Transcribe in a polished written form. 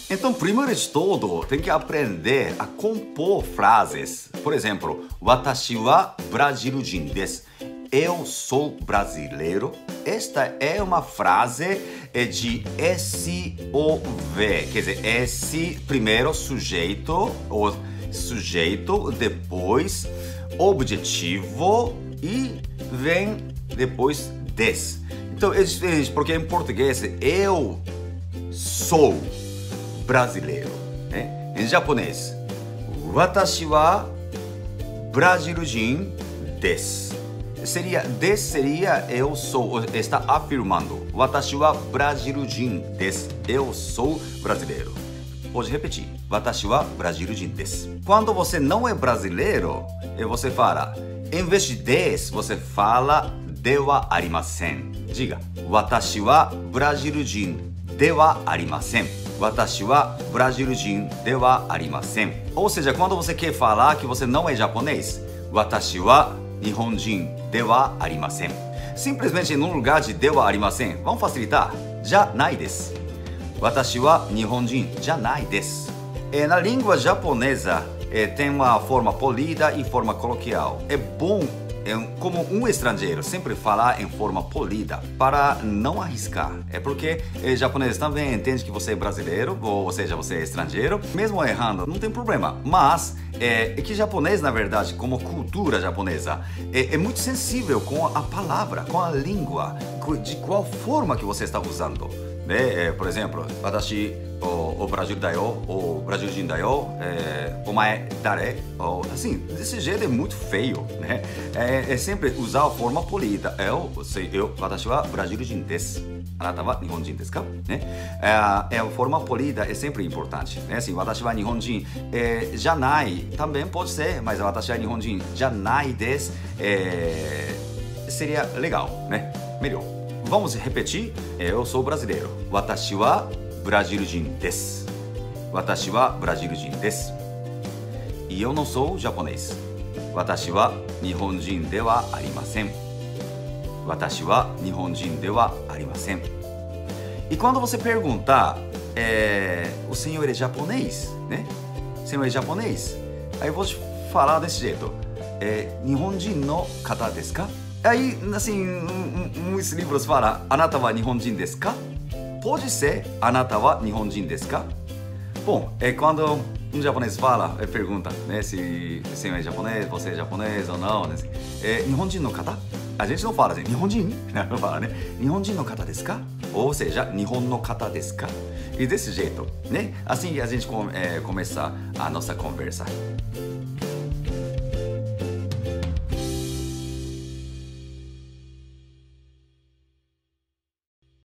Então, primeiro de tudo, tem que aprender a compor frases. Por exemplo, Watashi wa Brasil-jin desu. Eu sou brasileiro. Esta é uma frase de SOV, quer dizer, esse primeiro sujeito, ou sujeito, depois objetivo e vem depois des. Então é diferente, porque em português eu sou brasileiro, né? Em japonês, Watashi wa Brasil-jin desu. Seria eu sou, está afirmando. Watashi wa Brasil-jin desu. Eu sou brasileiro. Pode repetir. Watashi wa Brasil-jin desu. Quando você não é brasileiro, você fala, em vez de des, você fala de wa arimasen. Diga, Watashi wa Brasil-jin de wa arimasen. Watashi wa Brasil-jin de wa arimasen. Ou seja, quando você quer falar que você não é japonês, Watashi wa Nihonjin de wa arimasen. Simplesmente no lugar de wa arimasen, vamos facilitar. Janai desu. Watashi wa Nihonjin janai desu. Na língua japonesa, tem uma forma polida e forma coloquial. É bom, como um estrangeiro, sempre falar em forma polida para não arriscar. É porque japonês também entende que você é brasileiro, ou seja, você é estrangeiro. Mesmo errando, não tem problema. Mas é que japonês, na verdade, como cultura japonesa, é muito sensível com a palavra, com a língua, de qual forma que você está usando. Por exemplo, watashi o Brasil da yo, o Brasil-jin da yo, omae dare, assim, desse jeito é muito feio, né? É sempre usar a forma polida. Watashi wa Brasil-jin desu. Anata wa Nihonjin desu ka? Né? A forma polida é sempre importante, né? Assim, watashi wa Nihonjin janai também pode ser, mas watashi wa Nihonjin janai desu seria legal, né? Melhor. Vamos repetir? Eu sou brasileiro. Watashi wa Brasil-jin desu. Watashi wa Brasil-jin desu. E eu não sou japonês. Watashi wa Nihonjin de wa arimasen. Watashi wa Nihonjin de wa arimasen. E quando você perguntar, o senhor é japonês, né? O senhor é japonês? Aí eu vou te falar desse jeito. Nihonjin no kata desu ka? Aí, assim, muitos livros falam, Anata wa Nihonjin desu ka? Pode ser, Anata wa Nihonjin desu ka? Bom, quando um japonês fala, pergunta, né, se o senhor é japonês, você é japonês ou não, né? Nihonjin no kata? A gente não fala assim, Nihonjin? Não fala, né? Nihonjin no kata desu ka? Ou seja, Nihon no kata desu ka? E desse jeito, né? Assim a gente começa a nossa conversa.